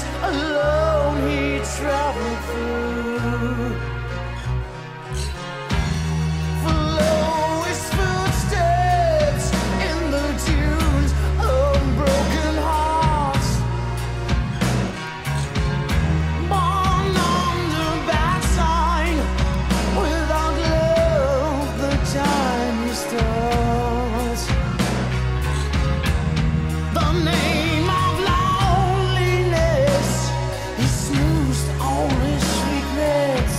alone he traveled through. Follow his footsteps in the dunes of broken hearts. Born under bad sign, without love the time starts. The name of loneliness, he snoozed all his sweetness.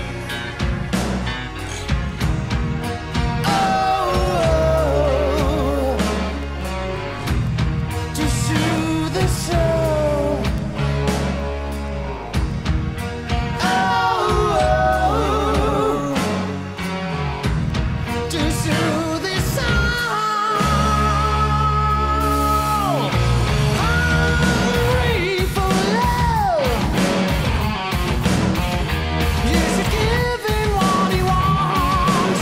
Oh, to soothe the soul. Oh, to soothe the soul. Hungry for love, you should give him what he wants.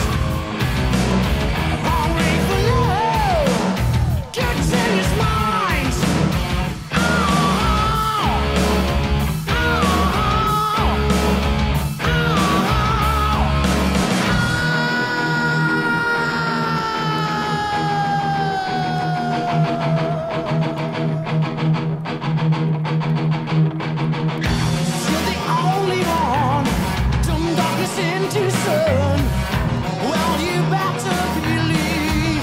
Hungry for love, gets in his mind. Oh, oh, you're the only one, turn darkness into sun. Well, you better believe.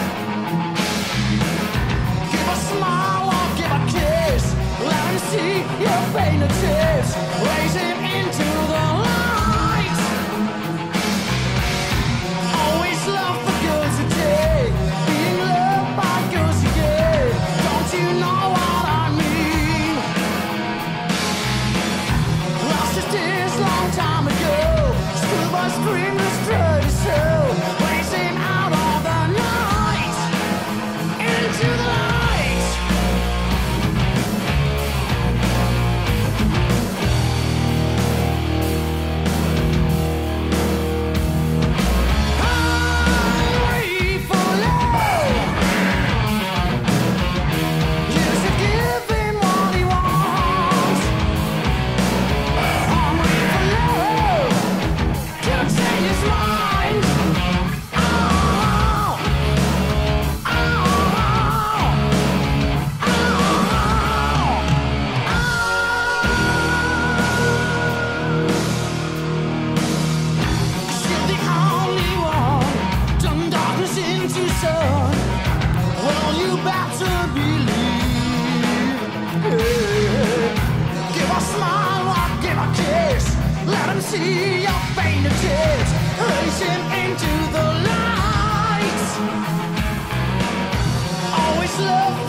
Give a smile or give a kiss, let him see your painted tips. Raise him into the light. Always love the girls you take, being loved by girls you get. Don't you know what I mean? Lost his tears long time ago. Schoolboy screamed and strutted his soul. Raise him out of the night into the light. Hungry for love, you should give him what he wants. Hungry for love, can't change his mind. Oh, oh, oh, you're the only one, turn darkness into sun. Well, you better believe. Yeah. Give a smile or give a kiss, let him see your painted tips. Raise him into the light. Always love